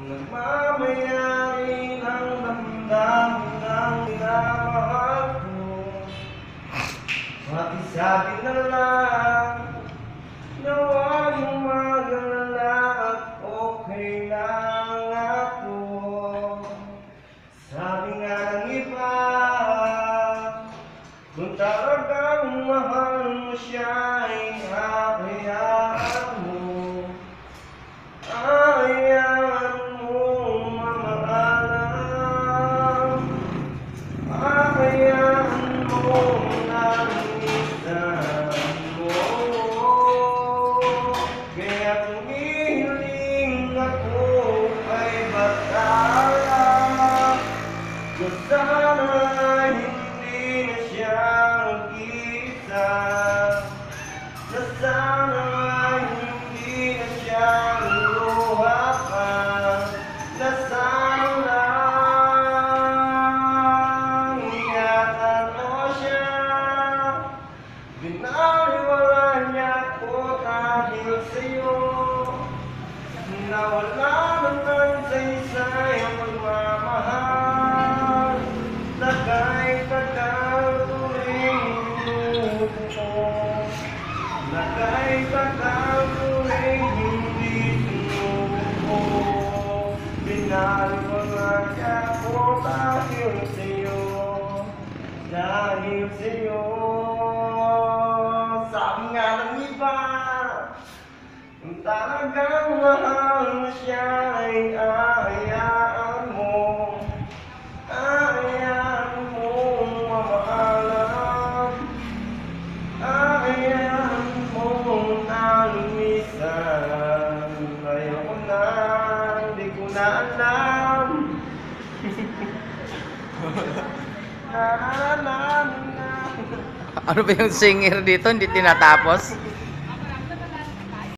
Nagmamayari ng damdamin ng minamahal ko. Pati sabi na lang na huwag mong mag-alala at okay lang ako. Sabi nga ng iba, kung talagang mahal mo siya ay hayaan mo. Hayaan mo mamahalan. Hayaan mo namitan mo. Kaya kung hihiling ako ay batala, na sana hindi na siya mag-isa, na sana hindi na siya luha pa, na sana ingatan mo siya. Binaliwala niya ko dahil sa'yo, na wala naman sa isa'y ang pagmamahal, na kahit nagkatuloy minuto ko, na kahit nagkatuloy hindi sinuko ko. Binaliwala niya ko dahil sa'yo, dahil sa'yo. Sabi nga ng iba, kung talagang mahal mo siya ay hayaan mo. Hayaan mo mamahalan. Hayaan mo nalimisan. Ayoko na, hindi ko na alam. Na. Ano ba yung singer dito? Hindi tinatapos?